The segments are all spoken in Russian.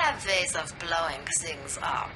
have ways of blowing things up.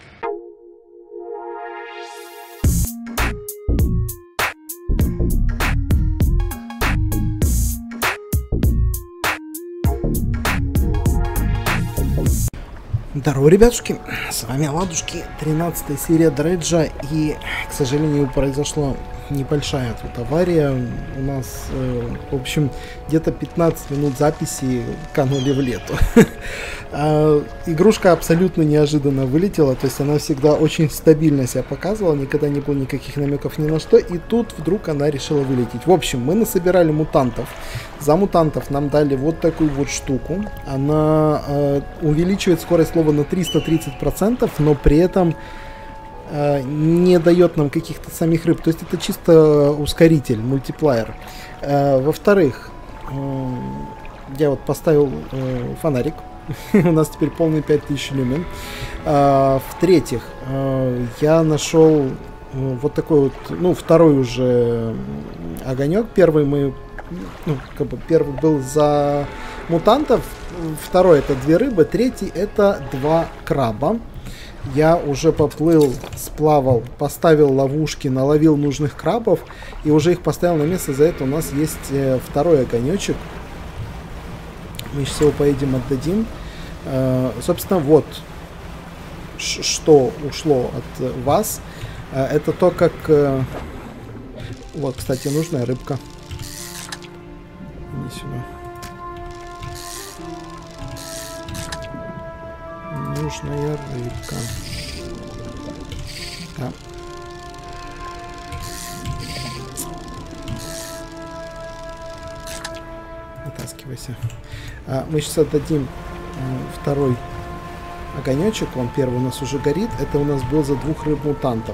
Здорово, ребятушки, с вами Ладушки, 13 серия Дреджа, и, к сожалению, произошла небольшая тут авария. У нас, в общем, где-то 15 минут записи канули в лету. Игрушка абсолютно неожиданно вылетела, то есть она всегда очень стабильно себя показывала, никогда не было никаких намеков ни на что, и тут вдруг она решила вылететь. В общем, мы насобирали мутантов. За мутантов нам дали вот такую вот штуку. Она увеличивает скорость слова на 330%, но при этом не дает нам каких-то самих рыб. То есть это чисто ускоритель, мультиплеер. Во-вторых, я вот поставил фонарик. У нас теперь полный 5000 люмен. В-третьих, я нашел вот такой вот, ну, второй уже огонек. Первый мы, ну, как бы первый был за мутантов, второй это 2 рыбы, третий это 2 краба. Я уже поплыл, сплавал, поставил ловушки, наловил нужных крабов и уже их поставил на место. За это у нас есть второй огонечек. Мы сейчас его поедем отдадим. Собственно, вот что ушло от вас. Это то, как... Вот, кстати, нужная рыбка. Иди сюда. Нужная рыбка. Да. Вытаскивайся. Мы сейчас отдадим второй огонечек. Он первый у нас уже горит. Это у нас был за 2 рыб-мутантов.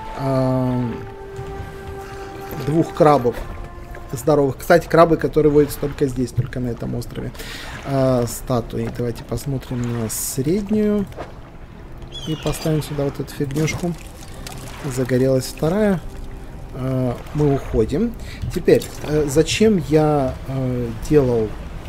2 крабов здоровых. Кстати, крабы, которые водятся только здесь, только на этом острове. Статуи. Давайте посмотрим на среднюю. И поставим сюда вот эту фигнюшку. Загорелась вторая. Мы уходим. Теперь, зачем я делал...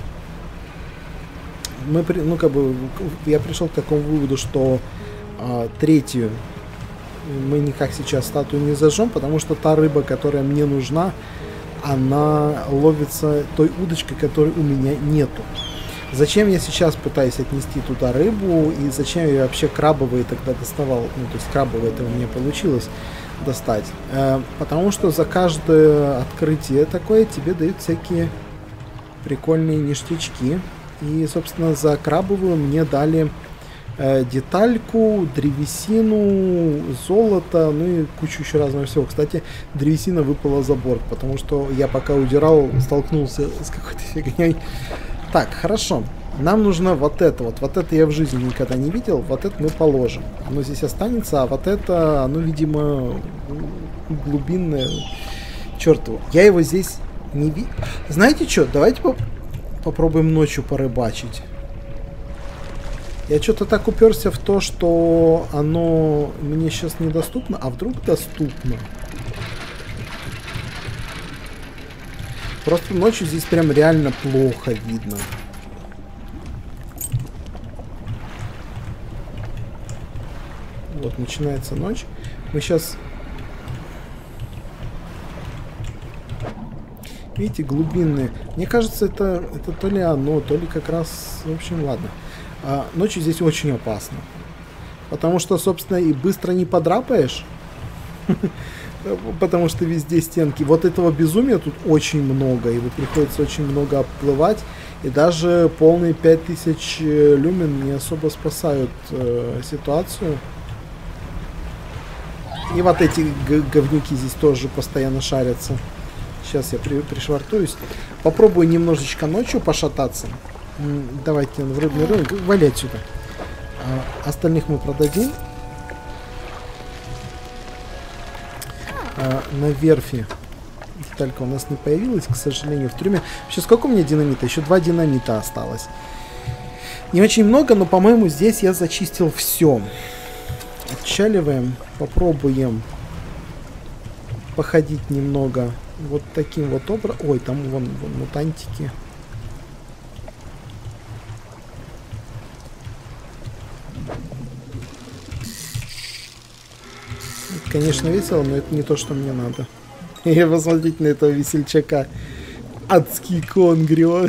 Ну, как бы, я пришел к такому выводу, что третью мы никак сейчас статую не зажжем, потому что та рыба, которая мне нужна, она ловится той удочкой, которой у меня нету. Зачем я сейчас пытаюсь отнести туда рыбу, и зачем я вообще крабовые тогда доставал? Ну, то есть крабовые это у меня получилось достать. Потому что за каждое открытие такое тебе дают всякие прикольные ништячки. И, собственно, за крабовую мне дали детальку, древесину, золото, ну и кучу еще разного всего. Кстати, древесина выпала за борт, потому что я пока удирал, столкнулся с какой-то фигней. Так, хорошо. Нам нужно вот это вот. Вот это я в жизни никогда не видел. Вот это мы положим. Оно здесь останется, а вот это, оно, видимо, глубинное. Черт его. Я его здесь не видел. Знаете что? Давайте попробуем ночью порыбачить. Я что-то так уперся в то, что оно мне сейчас недоступно, а вдруг доступно. Просто ночью здесь прям реально плохо видно. Вот, начинается ночь. Мы сейчас... Видите, глубинные. Мне кажется, это то ли оно, то ли как раз... В общем, ладно. Ночью здесь очень опасно. Потому что, собственно, и быстро не подрапаешь. Потому что везде стенки. Вот этого безумия тут очень много. Его приходится очень много обплывать. И даже полные 5000 люмен не особо спасают ситуацию. И вот эти говнюки здесь тоже постоянно шарятся. Сейчас я пришвартуюсь. Попробую немножечко ночью пошататься. Давайте в рыбный рынок. Вали отсюда. Остальных мы продадим. На верфи деталька у нас не появилась, к сожалению, в трюме. Вообще, сколько у меня динамита? Еще 2 динамита осталось. Не очень много, но, по-моему, здесь я зачистил все. Отчаливаем. Попробуем походить немного вот таким вот образом. Ой, там вон мутантики. Конечно, весело, но это не то, что мне надо. И посмотрите на этого весельчака. Адский конгрио.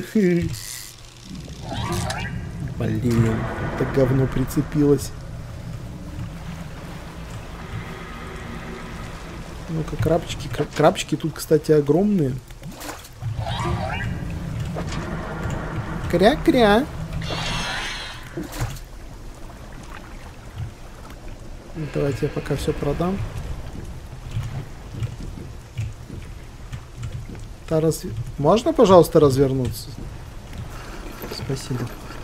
Блин, это говно прицепилось. Ну-ка, крабчики. Крабчики тут, кстати, огромные. Кря-кря. Давайте я пока все продам. Можно, пожалуйста, развернуться? Спасибо.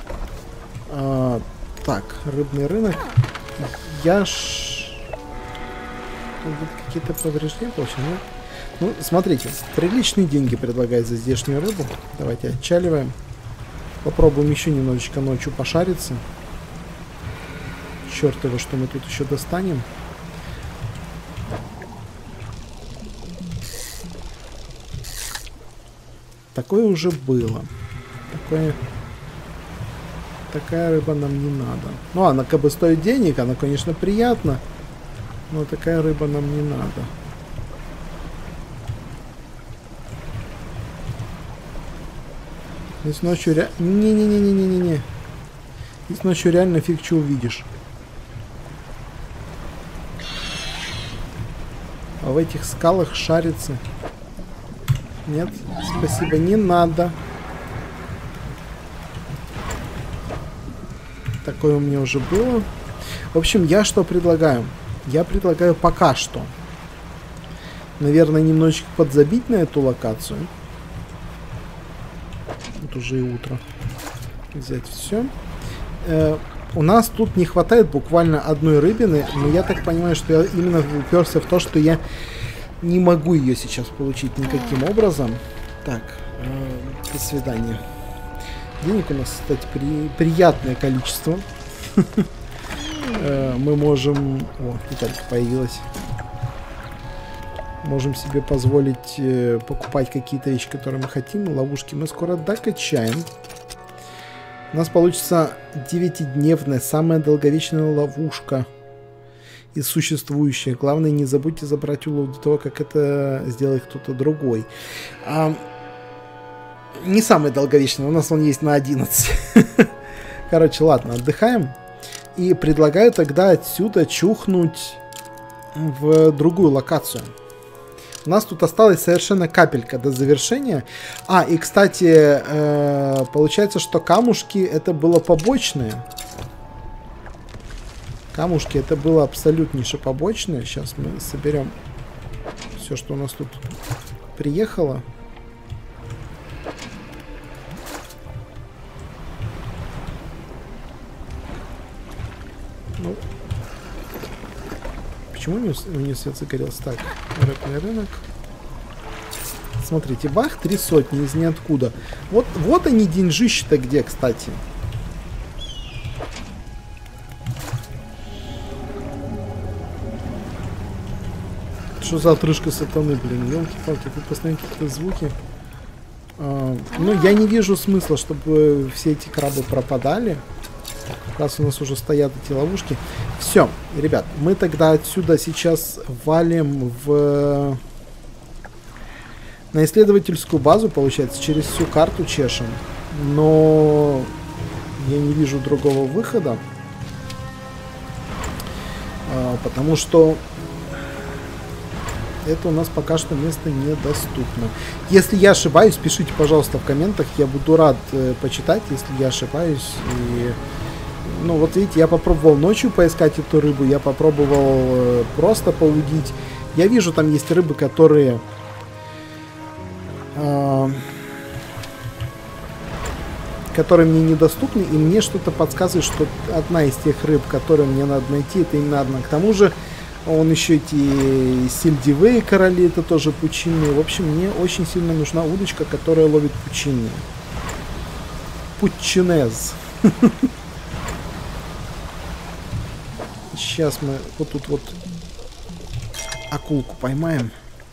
Так, рыбный рынок. Тут какие-то повреждения получили. Ну, смотрите, приличные деньги предлагают за здешнюю рыбу. Давайте отчаливаем. Попробуем еще немножечко ночью пошариться. Черт его, что мы тут еще достанем. Такое уже было. Такая рыба нам не надо. Ну, она как бы стоит денег, она, конечно, приятна. Но такая рыба нам не надо. Здесь ночью Не-не-не-не-не-не-не. Здесь ночью реально фиг что увидишь. А в этих скалах шарится. Нет, спасибо, не надо. Такое у меня уже было. В общем, я что предлагаю? Я предлагаю пока что, наверное, немножечко подзабить на эту локацию. Вот уже и утро. Взять все. У нас тут не хватает буквально одной рыбины, но я так понимаю, что я именно уперся в то, что я не могу ее сейчас получить никаким образом. Так, до свидания. Денег у нас, кстати, приятное количество. Мы можем... О, деталька появилась. Можем себе позволить покупать какие-то вещи, которые мы хотим. Ловушки мы скоро докачаем. У нас получится 9-дневная, самая долговечная ловушка из существующих. Главное, не забудьте забрать улов до того, как это сделает кто-то другой. Не самая долговечная, у нас он есть на 11. Короче, ладно, отдыхаем. И предлагаю тогда отсюда чухнуть в другую локацию. У нас тут осталась совершенно капелька до завершения. И, кстати, получается, что камушки это было побочное. Камушки это было абсолютнейше побочное. Сейчас мы соберем все, что у нас тут приехало. Ну, почему у нее свет загорелся? Так, рыбный рынок. Смотрите, бах, 3 сотни из ниоткуда. Вот они деньжищи-то где, кстати. Что за отрыжка сатаны, блин, елки-палки, тут постоянно какие-то звуки. Ну, я не вижу смысла, чтобы все эти крабы пропадали. Раз у нас уже стоят эти ловушки. Все, ребят, мы тогда отсюда сейчас валим на исследовательскую базу, получается, через всю карту чешем. Но я не вижу другого выхода. Потому что это у нас пока что место недоступно. Если я ошибаюсь, пишите, пожалуйста, в комментах. Я буду рад почитать, если я ошибаюсь. И... Ну, вот видите, я попробовал ночью поискать эту рыбу, я попробовал просто поудить. Я вижу, там есть рыбы, которые... которые мне недоступны, и мне что-то подсказывает, что одна из тех рыб, которые мне надо найти, это именно одна. К тому же, он еще эти сельдевые короли, это тоже пучинные. В общем, мне очень сильно нужна удочка, которая ловит пучинные. Пучинез. Сейчас мы вот тут вот акулку поймаем.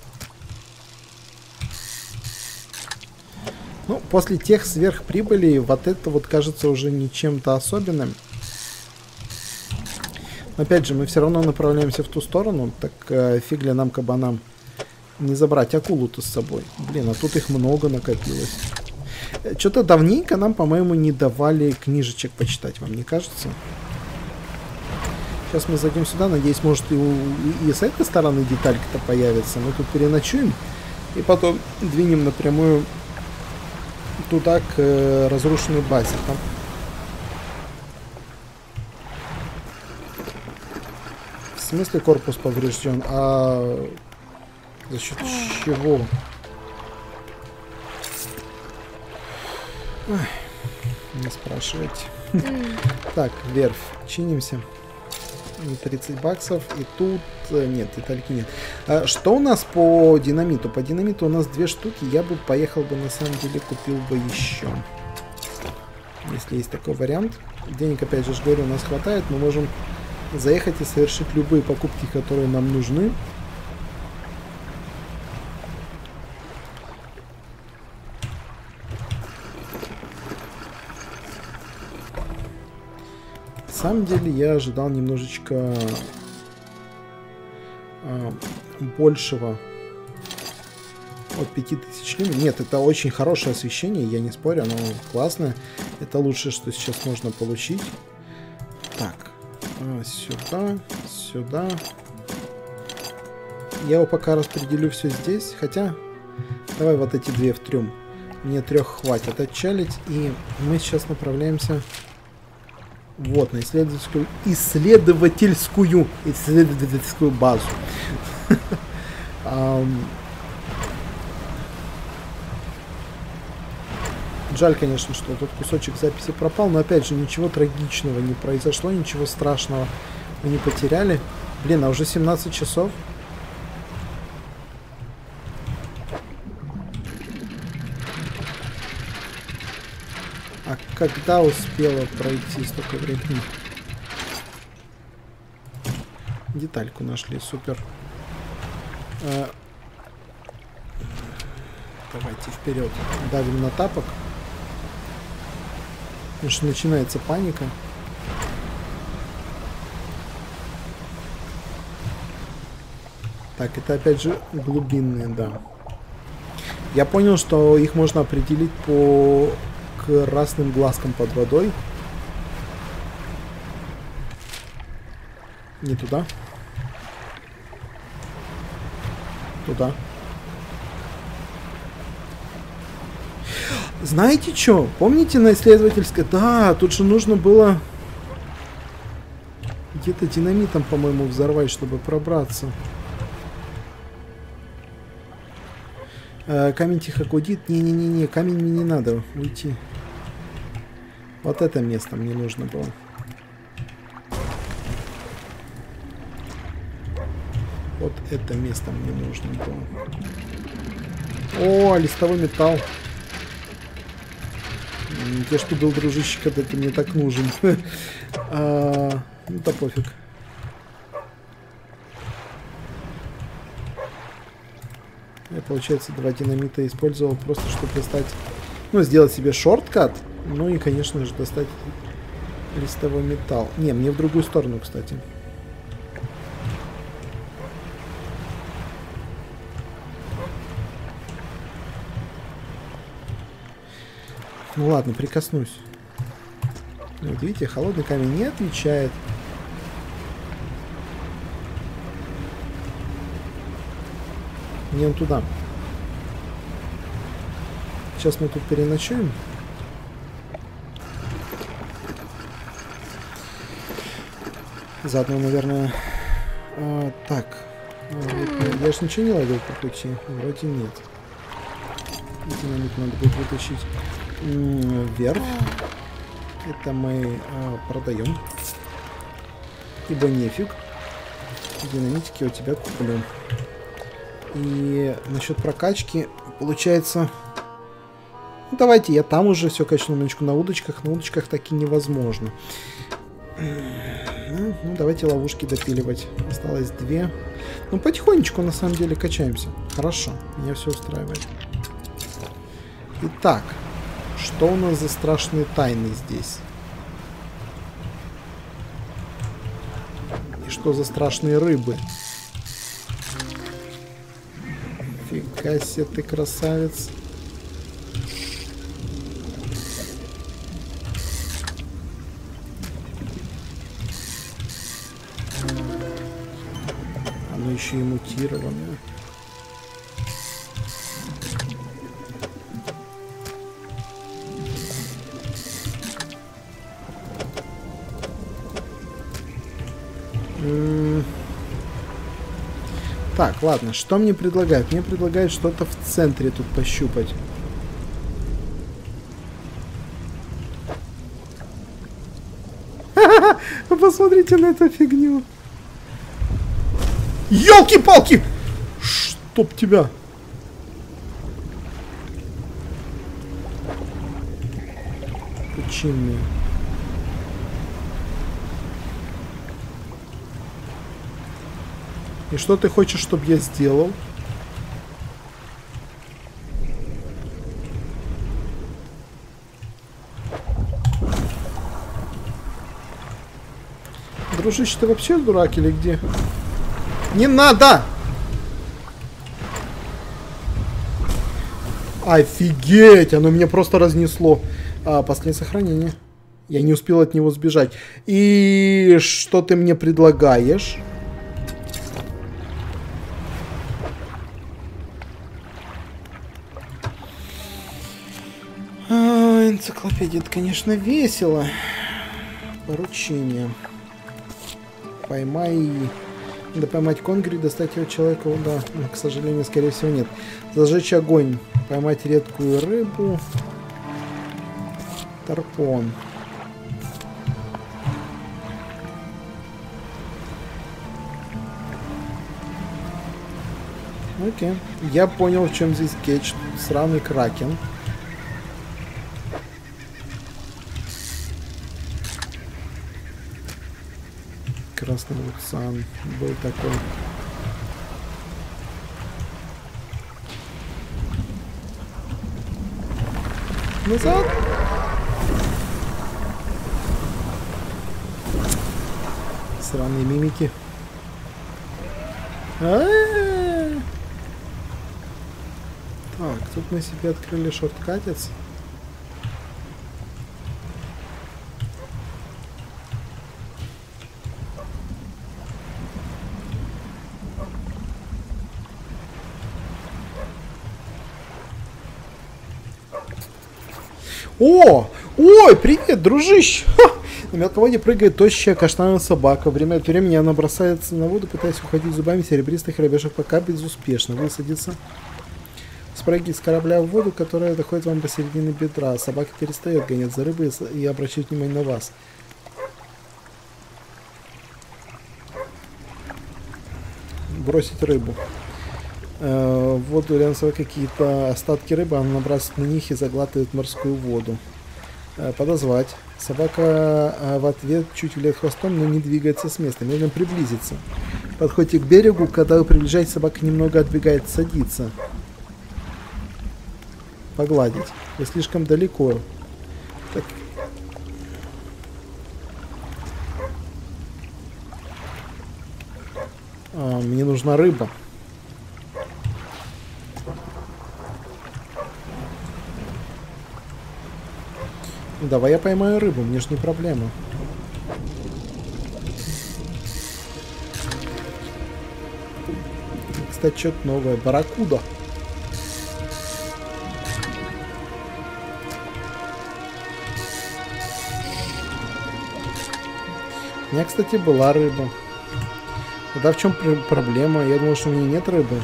Ну, после тех сверхприбылей вот это вот кажется уже не чем-то особенным. Опять же, мы все равно направляемся в ту сторону, так фиг ли нам, кабанам, не забрать акулу-то с собой. Блин, а тут их много накопилось. Что-то давненько нам, по-моему, не давали книжечек почитать, вам не кажется? Сейчас мы зайдем сюда, надеюсь, может и с этой стороны детальки-то появятся. Мы тут переночуем и потом двинем напрямую туда, к разрушенной базе. Там... В смысле корпус поврежден? А за счет чего? Ой, не спрашивайте. Так, верфь. Чинимся. 30 баксов. И тут... Нет, детальки нет. Что у нас по динамиту? По динамиту у нас 2 штуки. Я бы поехал бы, на самом деле, купил бы еще. Если есть такой вариант. Денег, опять же, говорю, у нас хватает. Мы можем заехать и совершить любые покупки, которые нам нужны. На самом деле я ожидал немножечко большего от 5000 люмен. Нет, это очень хорошее освещение, я не спорю, оно классное. Это лучшее, что сейчас можно получить. Так, сюда, сюда. Я его пока распределю все здесь, хотя давай вот эти 2 в трюм. Мне 3 хватит отчалить, и мы сейчас направляемся вот на исследовательскую базу. Жаль, конечно, что тут кусочек записи пропал, но опять же ничего трагичного не произошло, ничего страшного мы не потеряли. Блин, а уже 17 часов. А когда успела пройти столько времени? Детальку нашли, супер. Давайте вперед. Давим на тапок. Потому что начинается паника. Так, это опять же глубинные, да. Я понял, что их можно определить по красным глазкам под водой. Не туда. Туда. Знаете что? Помните на исследовательской? Да, тут же нужно было где-то динамитом, по-моему, взорвать, чтобы пробраться. Камень тихо гудит. Не-не-не, камень мне не надо. Уйти. Вот это место мне нужно было. Вот это место мне нужно было. О, листовой металл. Где ж ты был, дружище, когда ты мне так нужен? Ну да пофиг. Я, получается, 2 динамита использовал просто, чтобы достать... Ну, сделать себе шорткат. Ну и, конечно же, достать листовой металл. Не, мне в другую сторону, кстати. Ну ладно, прикоснусь. Вот видите, холодный камень не отвечает. Не он туда. Сейчас мы тут переночуем. Заодно, наверное... так. Я ж ничего не ловил по пути. Вроде нет. Динамит надо будет вытащить. Верфь. Это мы продаем. Ибо нефиг. Динамитики у тебя куплю. И насчет прокачки, получается... Ну, давайте я там уже все качну маленечко на удочках. На удочках таки невозможно. Ну, давайте ловушки допиливать. Осталось 2. Ну, потихонечку, на самом деле, качаемся. Хорошо, меня все устраивает. Итак, что у нас за страшные тайны здесь? И что за страшные рыбы? Фига себе ты, красавец. Оно еще и мутированное. Так, ладно, что мне предлагают? Мне предлагают что-то в центре тут пощупать. Посмотрите на эту фигню. Ёлки-палки! Чтоб тебя! Почему? И что ты хочешь, чтобы я сделал? Дружище, ты вообще дурак или где? Не надо! Офигеть! Оно меня просто разнесло. Последнее сохранение. Я не успел от него сбежать. И что ты мне предлагаешь? Энциклопедия, это, конечно, весело. Поручение. Поймай... Надо поймать конгри, достать его человека. Да, но, к сожалению, скорее всего, нет. Зажечь огонь. Поймать редкую рыбу. Тарпон. Окей. Я понял, в чем здесь кетч. Сраный кракен. Красный Луцан был такой. Назад! Сраные мимики. Так, тут мы себе открыли шорткатец. О! Ой, привет, дружище! Ха! На мелководье прыгает тощая каштановая собака. Время от времени она бросается на воду, пытаясь ухватить зубами серебристых рыбешек, пока безуспешно. Высадится. Спрыгивает с корабля в воду, которая доходит вам посередине бедра. Собака перестает гонять за рыбой и обращать внимание на вас. Бросить рыбу. В воду рядом с собой какие-то остатки рыбы, она набрасывает на них и заглатывает морскую воду. Подозвать. Собака в ответ чуть виляет хвостом, но не двигается с места. Медленно приблизиться. Подходите к берегу, когда вы приближаетесь, собака немного отбегает, садится. Погладить. Вы слишком далеко. Так. Мне нужна рыба. Давай я поймаю рыбу, мне же не проблема. Кстати, что-то новое. Барракуда. У меня, кстати, была рыба. Тогда в чем проблема? Я думал, что у меня нет рыбы.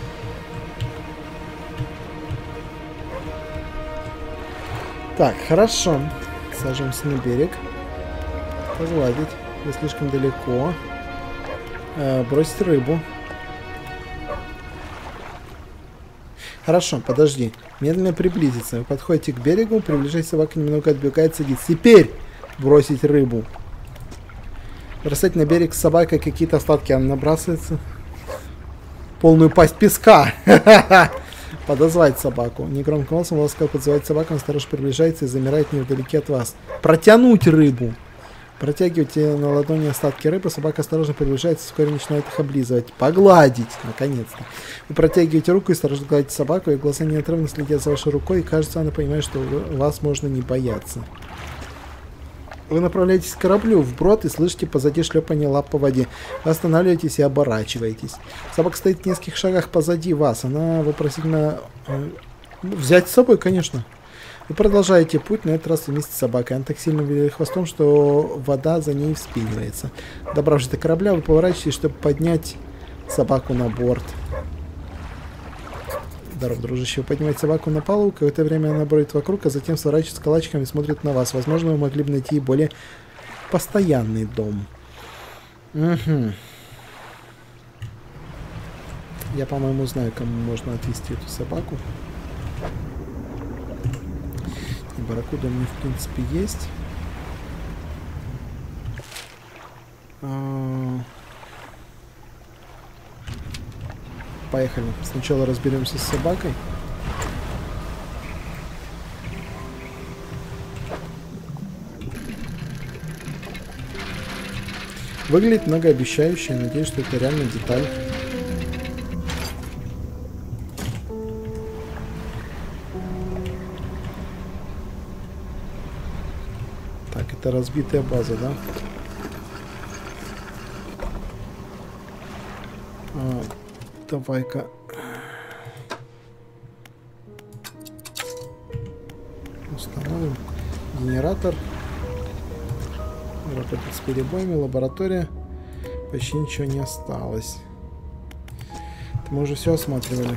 Так, хорошо. Сажаемся на берег. Погладить. Вы слишком далеко. Бросить рыбу. Хорошо, подожди. Медленно приблизиться. Вы подходите к берегу, приближаясь, собака немного отбегает, садится. Теперь бросить рыбу. Бросать на берег с собакой какие-то остатки. Она набрасывается. Полную пасть песка. Подозвать собаку. Негромким голосом ласково подзывает собаку, он осторожно приближается и замирает невдалеке от вас. Протянуть рыбу. Протягиваете на ладони остатки рыбы, собака осторожно приближается, вскоре начинает их облизывать. Погладить, наконец-то. Вы протягиваете руку и осторожно гладите собаку, и глаза неотрывно следят за вашей рукой, и кажется, она понимает, что вас можно не бояться. Вы направляетесь к кораблю вброд и слышите позади шлепание лап по воде. Вы останавливаетесь и оборачиваетесь. Собака стоит в нескольких шагах позади вас. Она вопросительно... Взять с собой, конечно. Вы продолжаете путь, на этот раз вместе с собакой. Она так сильно виляет хвостом, что вода за ней вспенивается. Добравшись до корабля, вы поворачиваетесь, чтобы поднять собаку на борт. Здорово, дружище. Вы поднимаете собаку на палубу, какое-то время она бродит вокруг, а затем сворачивается калачиком и смотрит на вас. Возможно, вы могли бы найти более постоянный дом. Угу. Я, по-моему, знаю, кому можно отвезти эту собаку. И барракуда у меня, в принципе, есть. Поехали. Сначала разберемся с собакой. Выглядит многообещающе. Надеюсь, что это реально деталь. Так, это разбитая база, да? Давай-ка установим генератор. Работает с перебоями. Лаборатория. Почти ничего не осталось. Это мы уже все осматривали.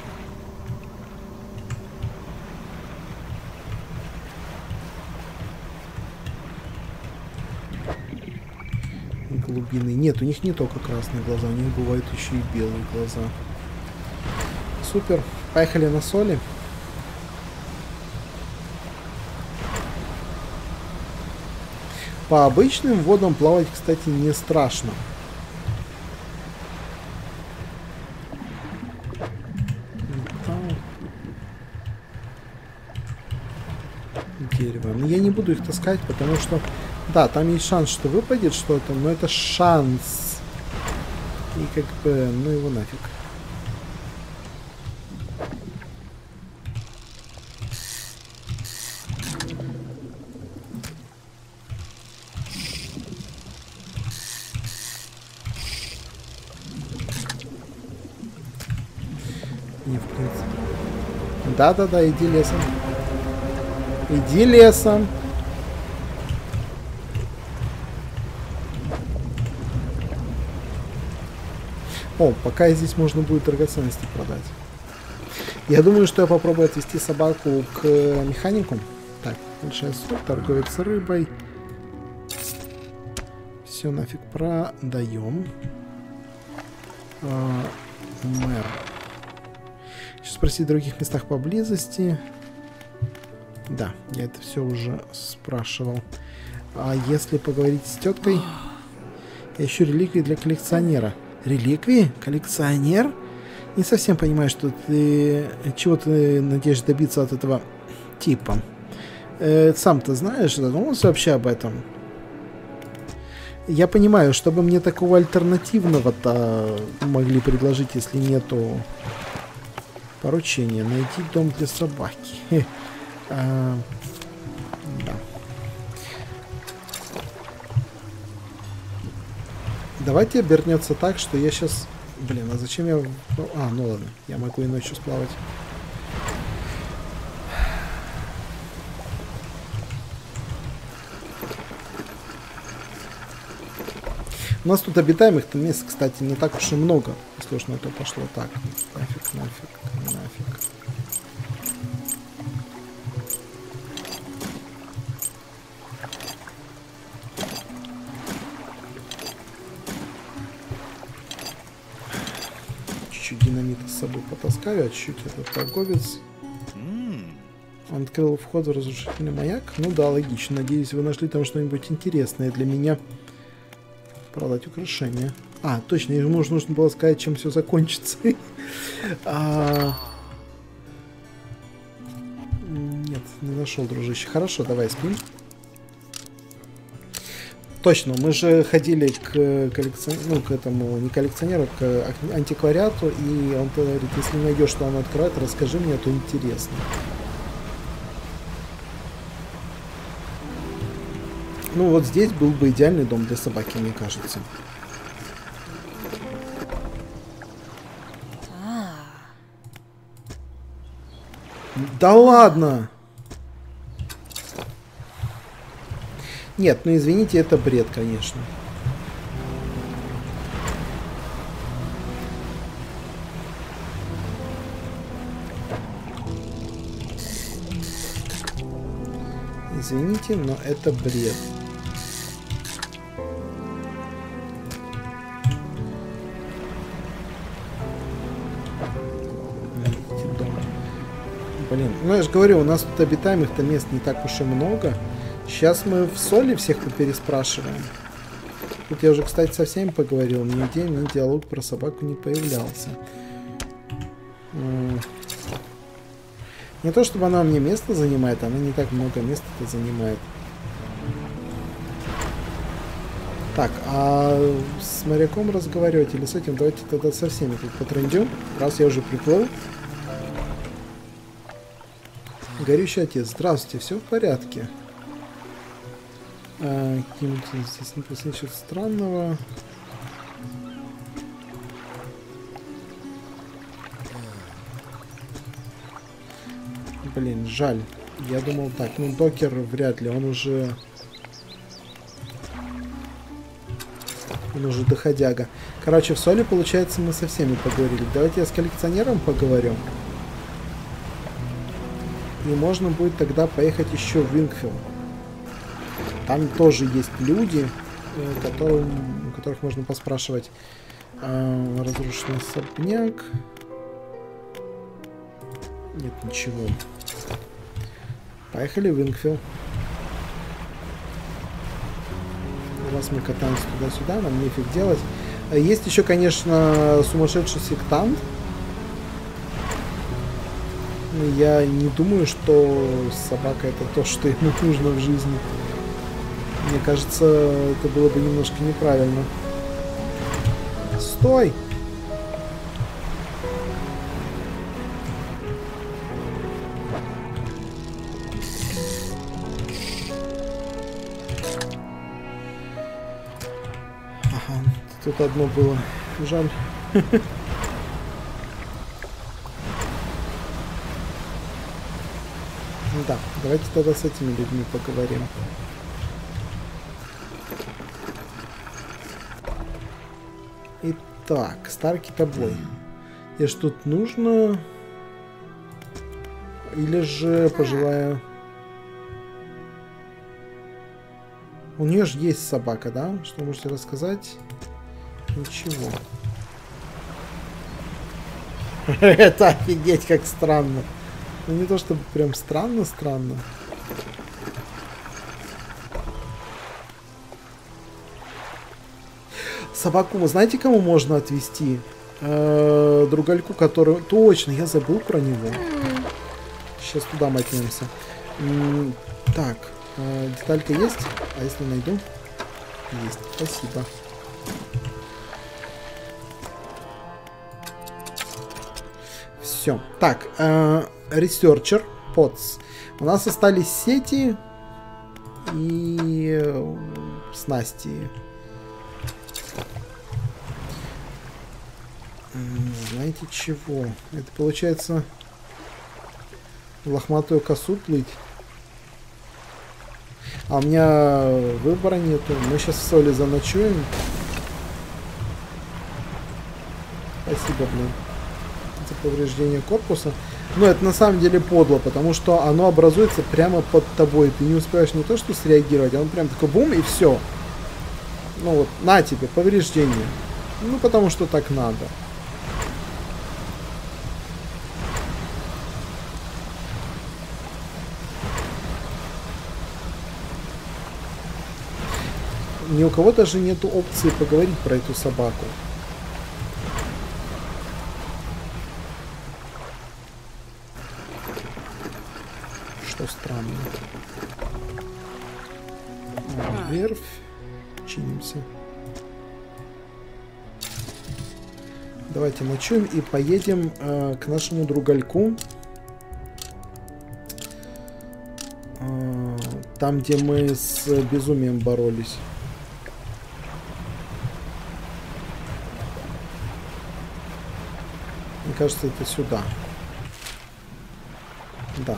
Глубины. Нет, у них не только красные глаза, у них бывают еще и белые глаза. Супер. Поехали на соли. По обычным водам плавать, кстати, не страшно. Дерево. Но я не буду их таскать, потому что... Да, там есть шанс, что выпадет что-то, но это шанс. И как бы, ну его нафиг. Не, в принципе. Да-да-да, иди лесом. Иди лесом. О, пока здесь можно будет драгоценности продать. Я думаю, что я попробую отвезти собаку к механику. Так, большая соль, торговец рыбой. Все нафиг продаем. Мэр. Сейчас спросить в других местах поблизости. Да, я это все уже спрашивал. А если поговорить с теткой? Я ищу реликвии для коллекционера. Реликвии? Коллекционер? Не совсем понимаю, что ты... Чего ты надеешься добиться от этого типа. Сам-то знаешь, задумался вообще об этом? Я понимаю, чтобы мне такого альтернативного-то могли предложить, если нету поручения. Найти дом для собаки. Да. Давайте обернется так, что я сейчас... Блин, а зачем я... А, ну ладно, я могу и ночью сплавать. У нас тут обитаемых-то мест, кстати, не так уж и много. Если уж на то пошло так. Нафиг, нафиг, нафиг. Чуть-чуть динамита с собой потаскаю, а чуть-чуть этот торговец. Он открыл вход в разрушительный маяк. Ну да, логично. Надеюсь, вы нашли там что-нибудь интересное для меня. Продать украшения. А, точно, ему же нужно было сказать, чем все закончится. Нет, не нашел, дружище. Хорошо, давай спим. Точно, мы же ходили к ну, к этому, не коллекционеру, к антиквариату, и он говорит, если найдешь, что он откроет, расскажи мне, то интересно. Ну вот здесь был бы идеальный дом для собаки, мне кажется. Да ладно! Нет, ну извините, это бред, конечно. Извините, но это бред. Блин, ну я же говорю, у нас тут обитаемых-то мест не так уж и много. Сейчас мы в Соли всех попереспрашиваем. Тут я уже, кстати, со всеми поговорил. Нигде ни диалог про собаку не появлялся. Не то, чтобы она мне место занимает, она не так много места-то занимает. Так, а с моряком разговаривать или с этим? Давайте тогда со всеми тут потрындю. Раз я уже приплыл. Горющий отец, здравствуйте, все в порядке. Каким-то здесь не просто ничего странного. Блин, жаль. Я думал так, ну докер вряд ли, он уже доходяга. Короче, в Соли, получается, мы со всеми поговорили. Давайте я с коллекционером поговорю. И можно будет тогда поехать еще в Вингфилл. Там тоже есть люди, у которых можно поспрашивать. Разрушенный особняк. Нет ничего. Поехали в Вингфилл. Раз мы катаемся туда-сюда, нам нефиг делать. Есть еще, конечно, сумасшедший сектант. Я не думаю, что собака это то, что ему нужно в жизни. Мне кажется, это было бы немножко неправильно. Стой! Ага, тут одно было. Жаль. Да, давайте тогда с этими людьми поговорим. Итак, старый китобой. И что тут нужно? Или же пожилая... У нее же есть собака, да? Что можете рассказать? Ничего. Это офигеть как странно. Ну не то чтобы прям странно-странно. Собаку, вы знаете, кому можно отвезти? Другальку, который... Точно, я забыл про него. Сейчас туда мотнемся. Так, деталька есть? А если найду? Есть, спасибо. Все. Так, Researcher Pods. У нас остались сети и снасти. Знаете чего? Это получается лохматую косу плыть. А у меня выбора нету. Мы сейчас в Соли заночуем. Спасибо, блин. За повреждение корпуса. Но это на самом деле подло, потому что оно образуется прямо под тобой. Ты не успеваешь не то что среагировать, а он прям такой бум и все. Ну вот, на тебе, повреждение. Ну потому что так надо. Ни у кого даже нету опции поговорить про эту собаку. Что странно. Верфь. вернемся. Давайте ночуем и поедем к нашему другальку. Там, где мы с безумием боролись. Мне кажется, это сюда. Да.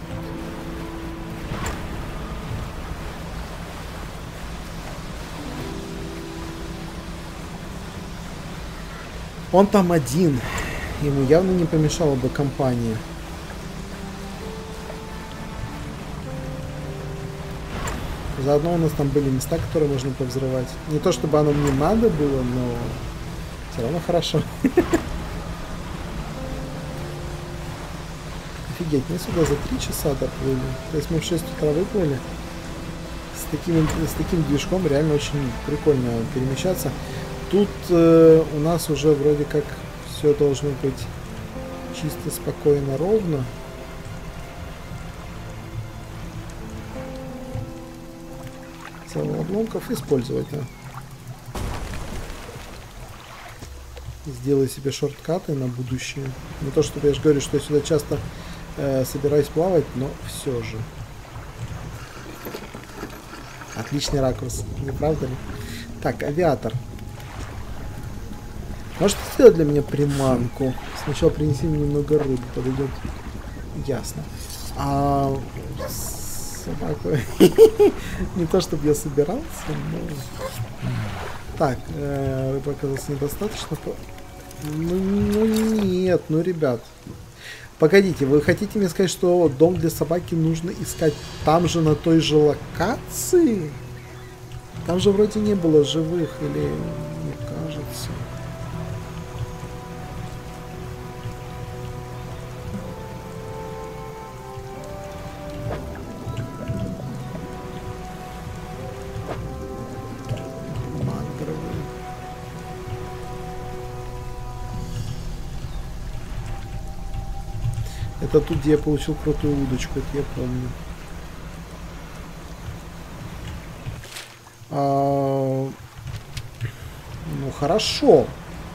Он там один. Ему явно не помешала бы компания. Заодно у нас там были места, которые можно повзрывать. Не то чтобы оно мне надо было, но все равно хорошо. Офигеть, мы сюда за 3 часа доплыли. То есть мы в 6 утра выплыли. С таким движком реально очень прикольно перемещаться. Тут у нас уже вроде как все должно быть чисто, спокойно, ровно. Целый обломков использовать, да. Сделай себе шорткаты на будущее. Не то чтобы я же говорю, что я сюда часто собираюсь плавать, но все же. Отличный ракурс, не правда ли? Так, авиатор. Можете сделать для меня приманку? Сначала принеси мне немного рыбы, подойдет. Ясно. А собаку... Не то чтобы я собирался, но... Так, рыбы оказалось недостаточно. Ну нет, ну ребят. Погодите, вы хотите мне сказать, что дом для собаки нужно искать там же, на той же локации? Там же вроде не было живых, или мне кажется. Это тут, где я получил крутую удочку, это я помню. Ну хорошо.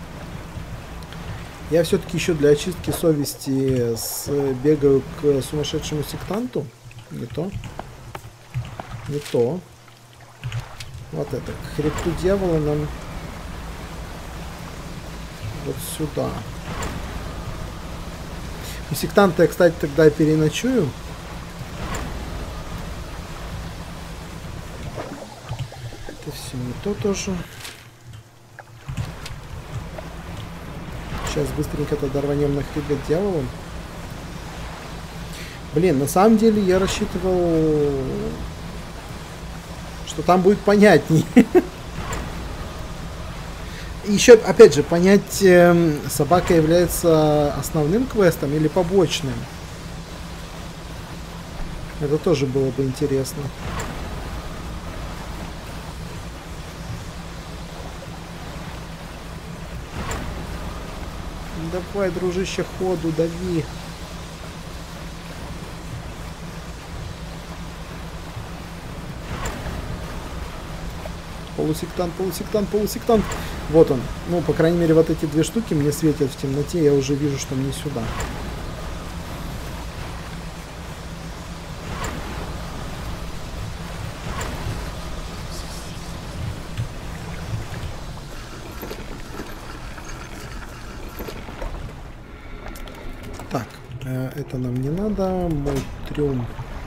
Я все-таки еще для очистки совести бегаю к сумасшедшему сектанту. Не то. Не то. Вот это. К хребту дьявола нам вот сюда. У сектанта я, кстати, тогда переночую. Это все не то тоже. Сейчас быстренько тогда рванем на хребет дьявола. Блин, на самом деле я рассчитывал, что там будет понятней. Еще, опять же, понять, собака является основным квестом или побочным. Это тоже было бы интересно. Давай, дружище, ходу, дави. Полусектант, полусектант, полусектант. Вот он. Ну, по крайней мере, вот эти две штуки мне светят в темноте. Я уже вижу, что мне сюда. Так, это нам не надо. Мой трюм.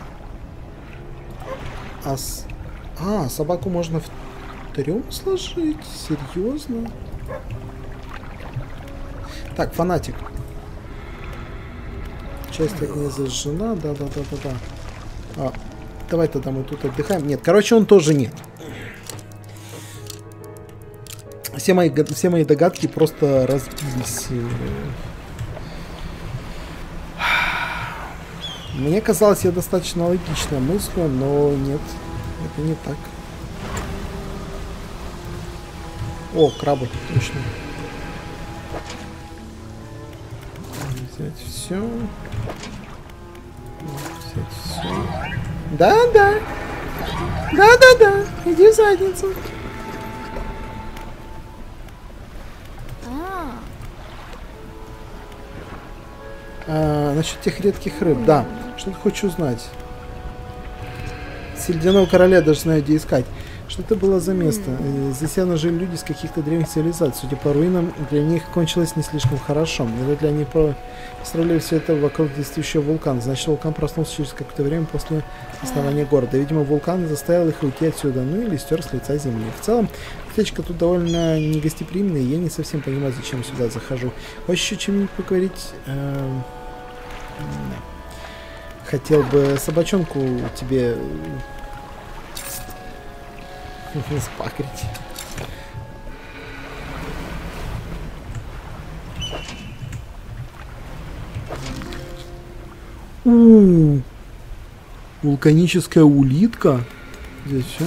Собаку можно в трюм сложить? Серьезно? Так, фанатик. Часть огня зажжена. Да. Давай тогда мы тут отдыхаем. Нет, короче, он тоже нет. Все мои догадки просто разбились. Мне казалось, я достаточно логично мыслю, но нет, это не так. О, крабы, точно. Взять все. Взять все. Да. Иди в задницу. Насчет тех редких рыб, да. Что ты хочешь узнать? Сельдяного короля даже знаю, где искать. Что это было за место? Здесь явно жили люди с каких-то древних цивилизаций. Судя по руинам, для них кончилось не слишком хорошо. Это для них построили все это вокруг действующего вулкана. Значит, вулкан проснулся через какое-то время после основания города. Видимо, вулкан заставил их уйти отсюда, ну или стер с лица земли. В целом, местечко тут довольно негостеприимное, и я не совсем понимаю, зачем сюда захожу. Хочешь еще чем-нибудь поговорить? Хотел бы собачонку тебе спакрить. Вулканическая улитка. Здесь все.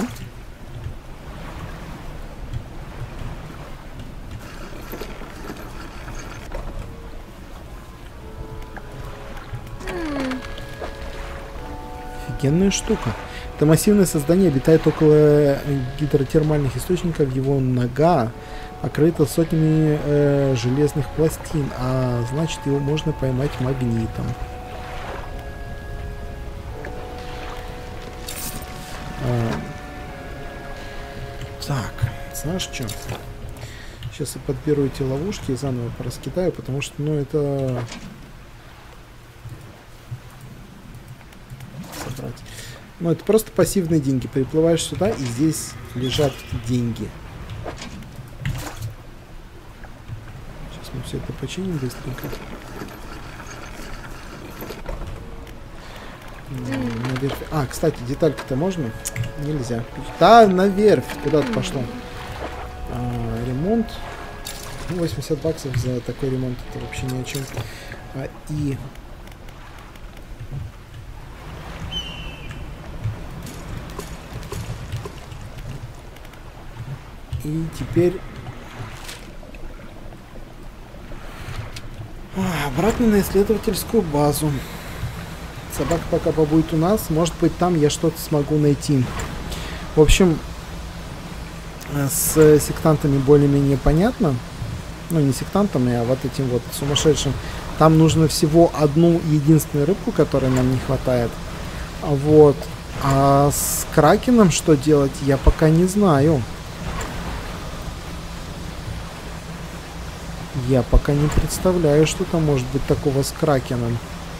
Офигенная штука. Это массивное создание обитает около гидротермальных источников. Его нога покрыта сотнями железных пластин, а значит, его можно поймать магнитом. Так, знаешь что? Сейчас я подберу эти ловушки и заново пораскидаю, потому что, ну, это... Собрать. Ну, это просто пассивные деньги. Приплываешь сюда, и здесь лежат деньги. Сейчас мы все это починим быстренько. Наверх. А, кстати, детальки-то можно? Нельзя. Да, наверх. Куда-то пошло. Ремонт. 80 баксов за такой ремонт. Это вообще ни о чем. И теперь обратно на исследовательскую базу. Собака пока побудет у нас. Может быть, там я что-то смогу найти. В общем, с сектантами более-менее понятно. Ну, не сектантами, а вот этим вот сумасшедшим. Там нужно всего одну единственную рыбку, которой нам не хватает. Вот. А с кракеном что делать, я пока не знаю. Я пока не представляю, что там может быть такого с кракеном.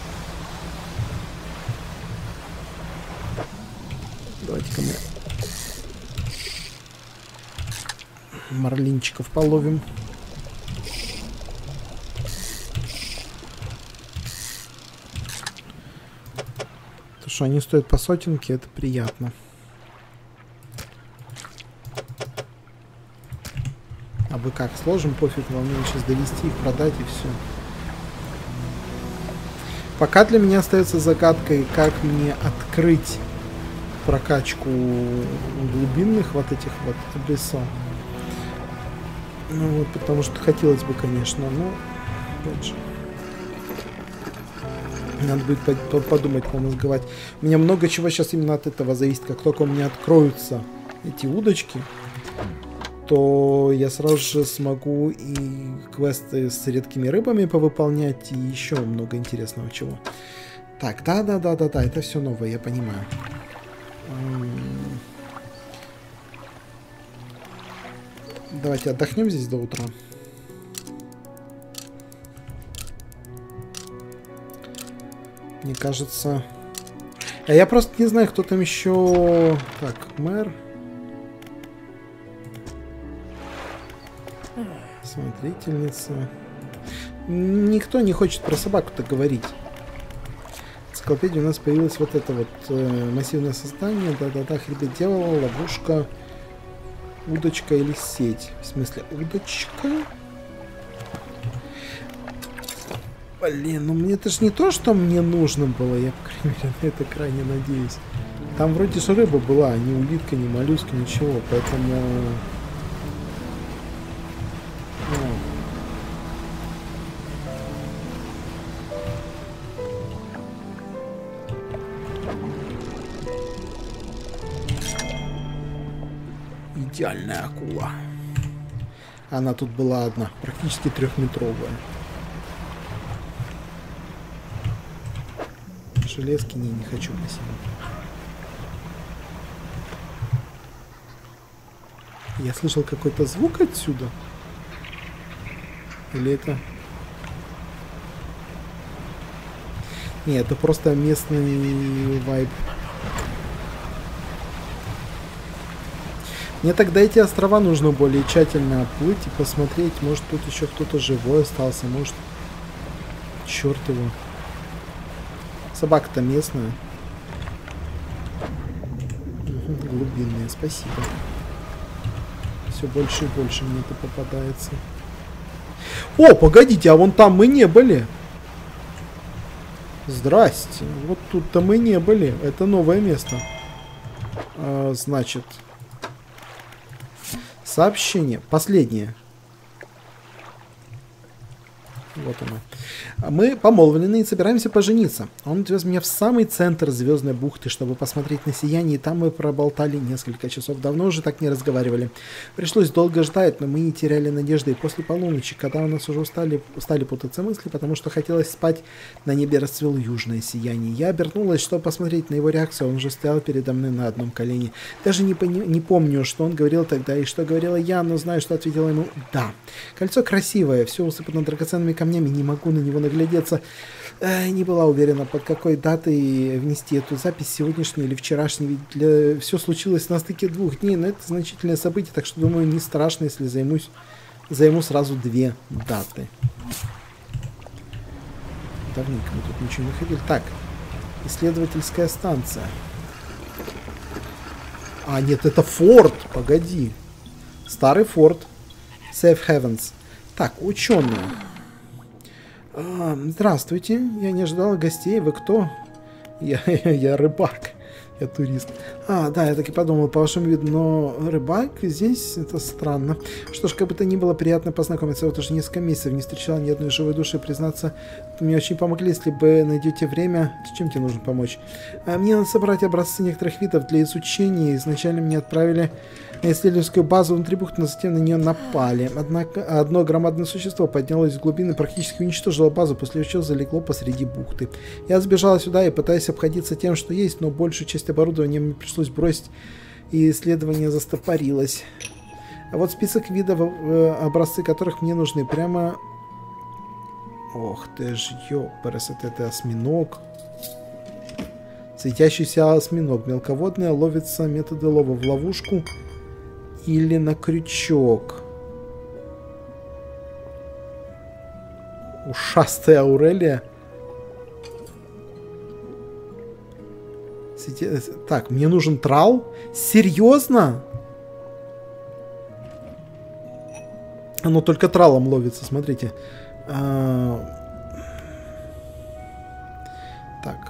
Давайте-ка мы марлинчиков половим. То, что они стоят по сотенке, это приятно. А бы как сложим, пофиг, вам надо сейчас довести их, продать и все. Пока для меня остается загадкой, как мне открыть прокачку глубинных вот этих вот лесов. Ну вот, потому что хотелось бы, конечно, но опять же. Надо будет подумать, помозговать. У меня много чего сейчас именно от этого зависит. Как только у меня откроются эти удочки, то я сразу же смогу и квесты с редкими рыбами повыполнять, и еще много интересного чего. Так, да, это все новое, я понимаю. Давайте отдохнем здесь до утра. Мне кажется... А я просто не знаю, кто там еще... Так, мэр. Смотрительница. Никто не хочет про собаку-то говорить. В энциклопедии у нас появилось вот это вот массивное создание. Да-да-да, хребет дьявола, ловушка, удочка или сеть. В смысле, удочка? Блин, ну мне это же не то, что мне нужно было. Я, по крайней мере, на это крайне надеюсь. Там вроде же рыба была, ни улитка, ни моллюска, ничего. Поэтому... Идеальная акула. Она тут была одна, практически 3-метровая. Железки не хочу, спасибо. Я слышал какой-то звук отсюда. Или это... Не, это просто местный вайб. Мне тогда эти острова нужно более тщательно оплыть и посмотреть. Может, тут еще кто-то живой остался. Может, черт его. Собака-то местная. Угу, глубинная, спасибо. Все больше и больше мне это попадается. О, погодите, а вон там мы не были. Здрасте. Вот тут-то мы не были. Это новое место. Значит... Сообщение. Последнее. Вот оно. Мы помолвлены и собираемся пожениться. Он отвез меня в самый центр Звездной бухты, чтобы посмотреть на сияние, и там мы проболтали несколько часов. Давно уже так не разговаривали. Пришлось долго ждать, но мы не теряли надежды. И после полуночи, когда у нас уже стали путаться мысли, потому что хотелось спать, на небе расцвело южное сияние. Я обернулась, чтобы посмотреть на его реакцию. Он уже стоял передо мной на одном колене. Даже не помню, что он говорил тогда и что говорила я, но знаю, что ответила ему «да». Кольцо красивое, все усыпано драгоценными камнями, не могу на него наглядеться. Не была уверена, под какой датой внести эту запись, сегодняшнюю или вчерашнюю, ведь все случилось на стыке 2 дней, но это значительное событие, так что, думаю, не страшно, если займу сразу 2 даты. Давненько мы тут ничего не находили. Так, исследовательская станция. А, нет, это форт, погоди. Старый форт. Safe Havens. Так, ученые. Здравствуйте, я не ожидала гостей. Вы кто? Я рыбак. Я турист. Да, я так и подумал по вашему виду, но рыбак здесь, это странно. Что ж, как бы то ни было, приятно познакомиться. Вот уже несколько месяцев не встречал ни одной живой души. Признаться, вы мне очень помогли, если бы найдете время. С чем тебе нужно помочь? Мне надо собрать образцы некоторых видов для изучения. Изначально меня отправили на исследовательскую базу внутри бухты, но затем на нее напали. Однако одно громадное существо поднялось с глубины, практически уничтожило базу, после чего залегло посреди бухты. Я сбежала сюда и пытаюсь обходиться тем, что есть, но большую часть оборудования мне пришлось бросить, и исследование застопорилось. А вот список видов, образцы которых мне нужны, прямо... Ох ты ж, ёпарас, это осьминог. Светящийся осьминог. Мелководная, ловится методы лова в ловушку или на крючок. Ушастая Аурелия. Так, мне нужен трал? Серьезно? Оно только тралом ловится, смотрите. Так.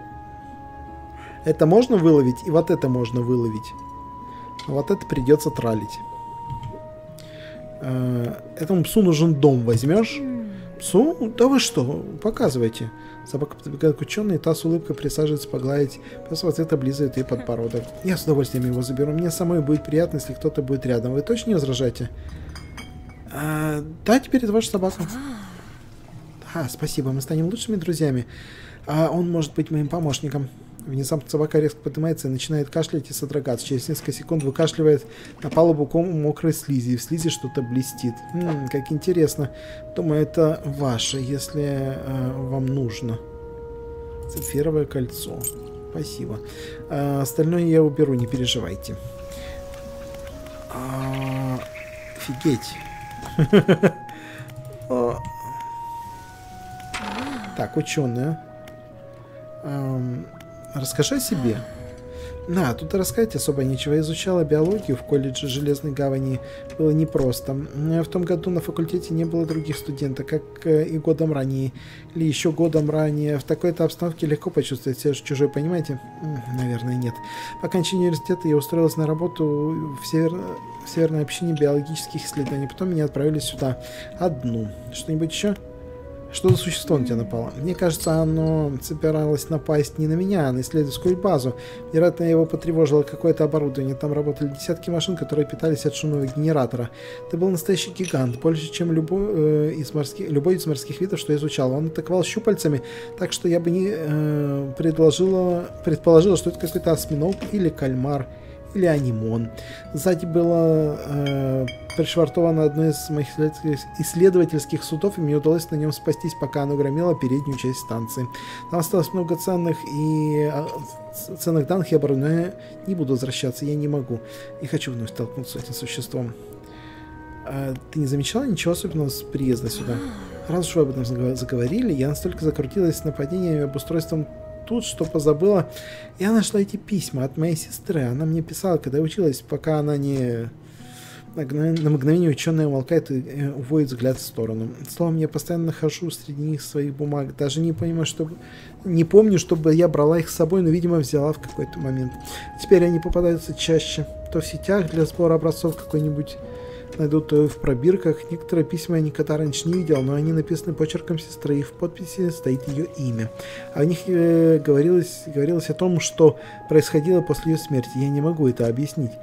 Это можно выловить, и вот это можно выловить. А вот это придется тралить. Этому псу нужен дом. Возьмешь? Псу? Да вы что? Показывайте. Собака подбегает к ученой, и та с улыбкой присаживается погладить. Пес в ответ облизывает ей подбородок. Я с удовольствием его заберу. Мне самой будет приятно, если кто-то будет рядом. Вы точно не возражаете? Да, теперь это ваша собака. Спасибо, мы станем лучшими друзьями. Он может быть моим помощником. Внезапно собака резко поднимается и начинает кашлять и содрогаться. Через несколько секунд выкашливает на палубу ком мокрой слизи. И в слизи что-то блестит. Как интересно. Думаю, это ваше, если вам нужно. Сапфировое кольцо. Спасибо. Остальное я уберу, не переживайте. Офигеть. Так, ученая. Расскажи о себе. Тут рассказать особо нечего. Я изучала биологию в колледже Железной Гавани. Было непросто. В том году на факультете не было других студентов, как и годом ранее. Или еще годом ранее. В такой-то обстановке легко почувствовать себя чужой, понимаете? Наверное, нет. По окончании университета я устроилась на работу в северной общине биологических исследований. Потом меня отправили сюда одну. Что-нибудь еще? Что за существо на тебя напало? Мне кажется, оно собиралось напасть не на меня, а на исследовательскую базу. Вероятно, его потревожило какое-то оборудование. Там работали десятки машин, которые питались от шумного генератора. Это был настоящий гигант, больше, чем любой из морских видов, что я изучал. Он атаковал щупальцами, так что я бы не предположила, что это какой-то осьминог или кальмар, или анимон. Сзади было пришвартовано одно из моих исследовательских судов, и мне удалось на нем спастись, пока оно громило переднюю часть станции. Там осталось много ценных данных и оборудования. Не буду возвращаться, я не могу. Не хочу вновь столкнуться с этим существом. Ты не замечала ничего особенного с приезда сюда? Раз уж вы об этом заговорили, я настолько закрутилась с нападением и обустройством тут, что позабыла. Я нашла эти письма от моей сестры. Она мне писала, когда училась, пока она не... На мгновение ученая умолкает и уводит взгляд в сторону. Словом, я постоянно нахожу среди них своих бумаг. Даже не помню, чтобы я брала их с собой, но, видимо, взяла в какой-то момент. Теперь они попадаются чаще. То в сетях для сбора образцов какой-нибудь найдут в пробирках. Некоторые письма я никогда раньше не видел, но они написаны почерком сестры, и в подписи стоит ее имя. А в них говорилось о том, что происходило после ее смерти. Я не могу это объяснить.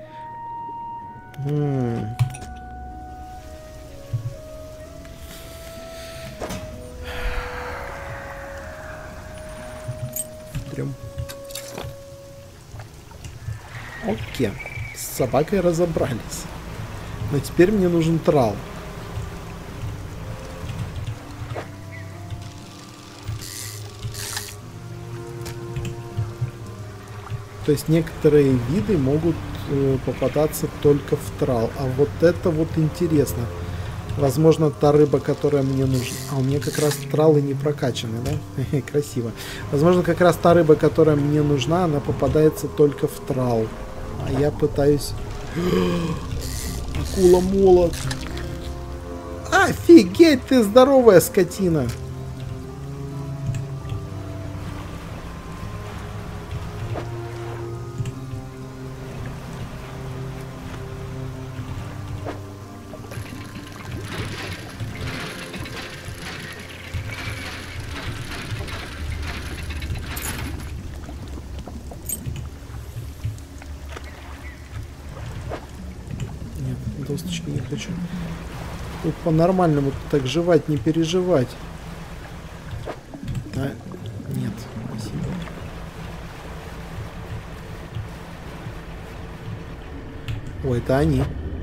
Трем. Окей. С собакой разобрались. Но теперь мне нужен трал. То есть некоторые виды могут попадаться только в трал. А вот это вот интересно. Возможно, та рыба, которая мне нужна. А у меня как раз тралы не прокачаны, да? Красиво. Возможно, как раз та рыба, которая мне нужна, она попадается только в трал. А я пытаюсь... Акула-молот. Офигеть, ты здоровая скотина. Досточки не хочу. Тут по-нормальному так жевать, не переживать. Да? Нет, спасибо. Ой, это они.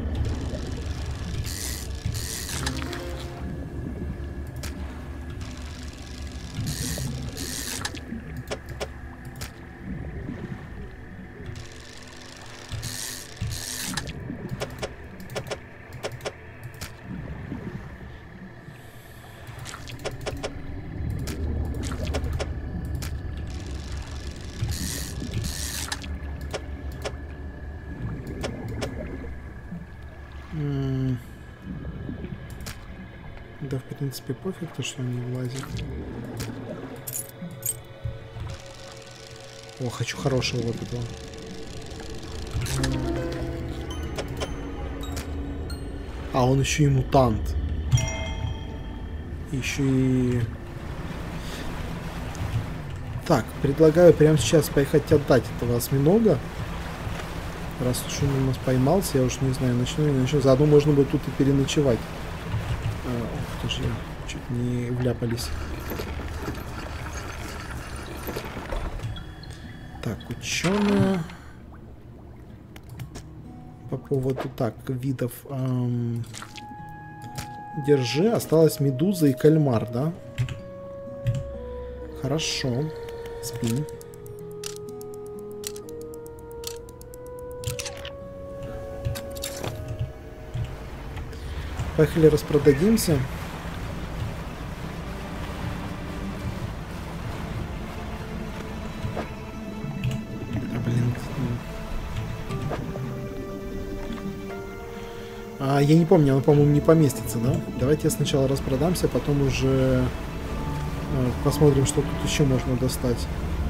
Да, в принципе, пофиг, то, что они влазят. О, хочу хорошего вот этого. А, он еще и мутант. Еще и... Так, предлагаю прямо сейчас поехать отдать этого осьминога. Раз уж он у нас поймался, я уж не знаю, начну и начну. Заодно можно будет тут и переночевать. Ох ты ж, чуть не вляпались. Так, ученые. По поводу так видов. Держи. Осталась медуза и кальмар, да? Хорошо. Спи. Поехали распродадимся. Я не помню, она, по-моему, не поместится, да? Давайте я сначала распродамся, потом уже посмотрим, что тут еще можно достать.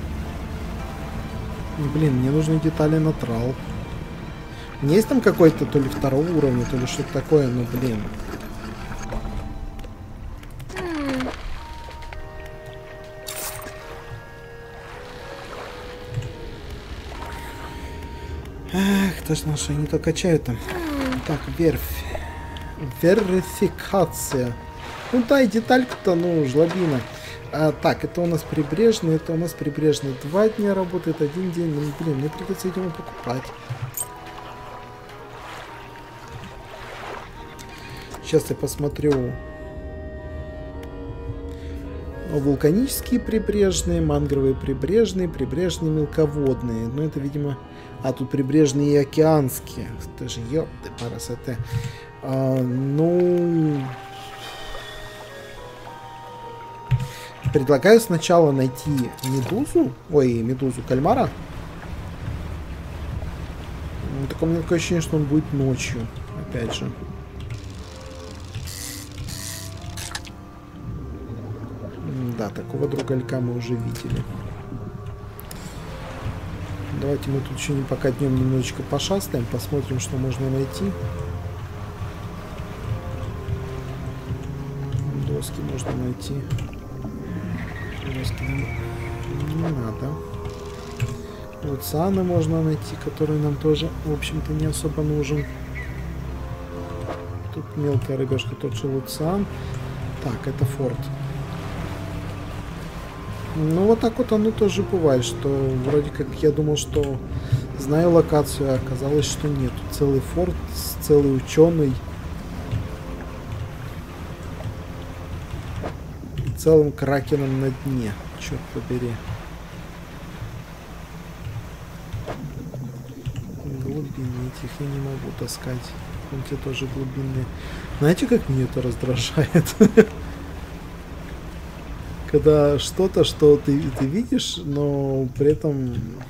Блин, мне нужны детали на трал. У меня есть там какой-то то ли второго уровня, то ли что-то такое, но, блин. точно, что они то качают там. Так, верификация. Ну да, и деталька-то, ну, жлобина. Так, это у нас прибрежный, 2 дня работает, 1 день. Ну, блин, мне придется, видимо, покупать. Сейчас я посмотрю. Вулканические прибрежные, мангровые прибрежные, прибрежные мелководные. Ну, это, видимо... А, тут прибрежные и океанские. Это же ёпты, парасоте. Ну... Предлагаю сначала найти медузу. Ой, медузу кальмара. Так у меня такое ощущение, что он будет ночью. Опять же. Да, такого друголька мы уже видели. Давайте мы тут еще пока днем немножечко пошастаем, посмотрим, что можно найти. Доски можно найти. Доски не надо. Луциана можно найти, который нам тоже, в общем-то, не особо нужен. Тут мелкая рыбешка, тот же луциан. Так, это форт. Ну, вот так вот оно тоже бывает, что вроде как я думал, что знаю локацию, а оказалось, что нет. Целый форт, целый ученый. И целым кракеном на дне. Черт побери. Глубины этих я не могу таскать. Вон те тоже глубинные. Знаете, как мне это раздражает? Когда что-то, что ты видишь, но при этом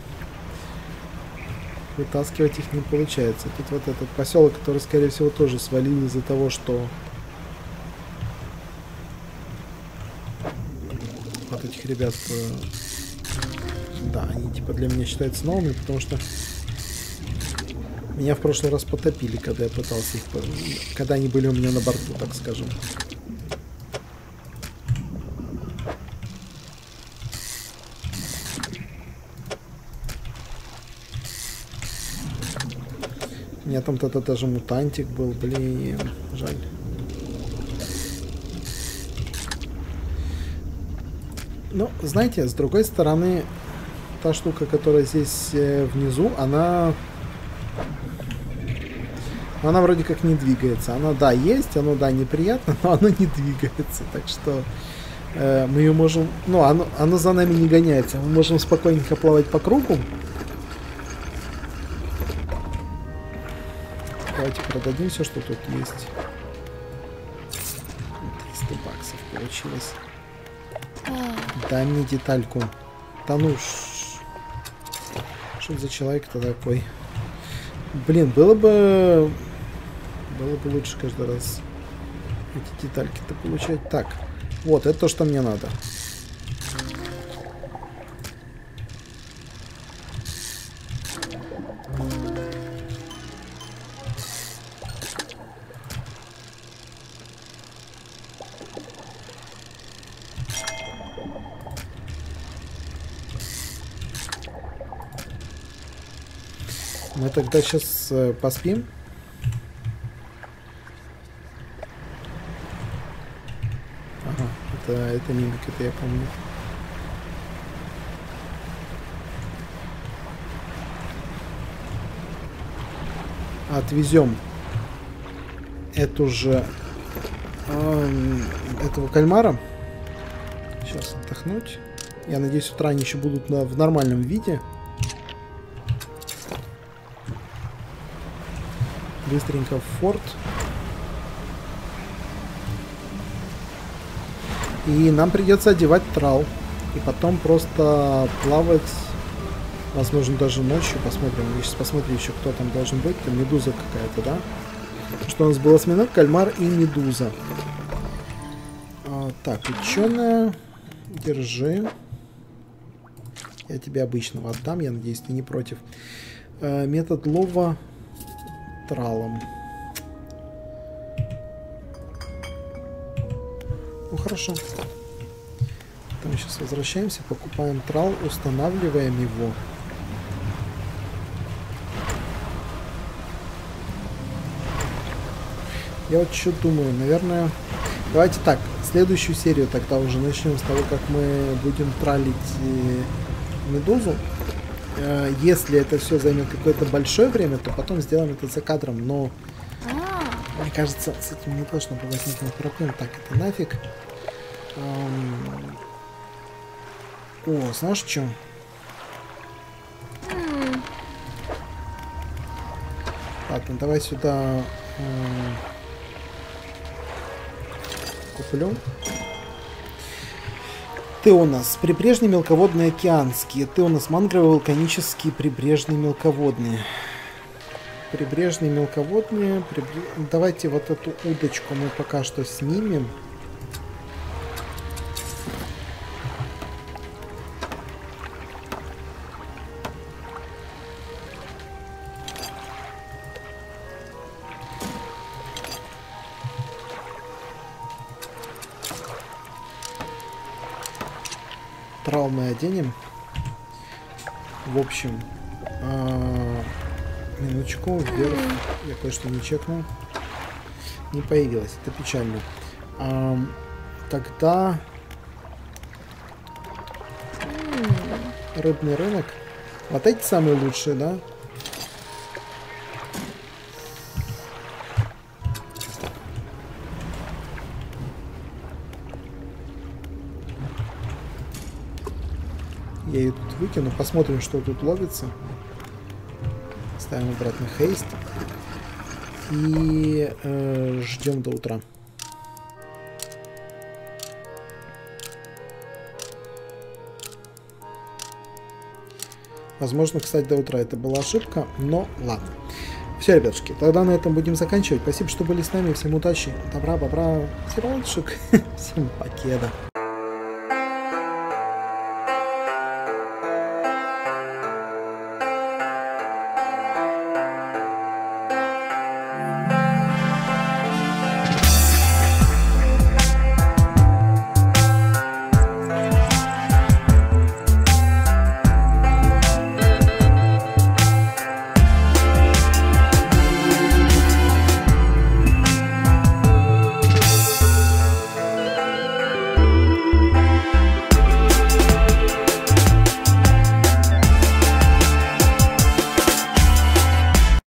вытаскивать их не получается. Тут вот этот поселок, который, скорее всего, тоже свалил из-за того, что вот этих ребят, да, они типа для меня считаются новыми, потому что меня в прошлый раз потопили, когда я пытался их, когда они были у меня на борту, так скажем. У меня там тогда даже мутантик был, блин, жаль. Ну, знаете, с другой стороны, та штука, которая здесь внизу, она вроде как не двигается. Она, да, есть, оно, да, неприятно, но оно не двигается. Так что мы ее можем... Ну, оно за нами не гоняется. Мы можем спокойненько плавать по кругу. Давайте продадим все, что тут есть. 300 баксов получилось. Дай мне детальку. Да ну что за человек-то такой? Блин, было бы лучше каждый раз эти детальки-то получать. Так, вот, это то, что мне надо. Мы тогда сейчас поспим. Ага, это мимик, это я помню. Отвезем эту же этого кальмара. Сейчас отдохнуть. Я надеюсь, утра они еще будут в нормальном виде. Быстренько в форт. И нам придется одевать трал. И потом просто плавать. Возможно, даже ночью. Посмотрим. Я сейчас посмотрю еще, кто там должен быть. Там медуза какая-то, да? Что у нас был осьминог, кальмар и медуза. Так, ученая. Держи. Я тебе обычного отдам. Я надеюсь, ты не против. Метод лова тралом. Ну хорошо. Мы сейчас возвращаемся, покупаем трал, устанавливаем его. Я вот что думаю, наверное... Давайте так, следующую серию тогда уже начнем с того, как мы будем тралить медузу. Если это все займет какое-то большое время, то потом сделаем это за кадром, но... Мне кажется, с этим не должно было возникнуть проблем. Так, это нафиг. О, знаешь что? Ладно, давай сюда куплю. Ты у нас прибрежные мелководные океанские. Ты у нас мангровые вулканические прибрежные мелководные. Прибрежные мелководные. Давайте вот эту удочку мы пока что снимем. Трал мы оденем. В общем, минуточку, вверх. Я кое-что не чекнул. Не появилось. Это печально. Тогда рыбный рынок. Вот эти самые лучшие, да? Я ее тут выкину, посмотрим, что тут ловится. Ставим обратно хейст. И ждем до утра. Возможно, кстати, до утра это была ошибка, но ладно. Все, ребятушки, тогда на этом будем заканчивать. Спасибо, что были с нами. Всем удачи, добра, бобра, всем ладушек, всем покеда.